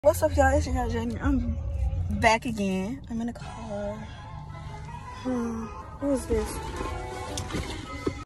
What's up, y'all? It's your girl Jenny. I'm back again. I'm in a car. Who is this?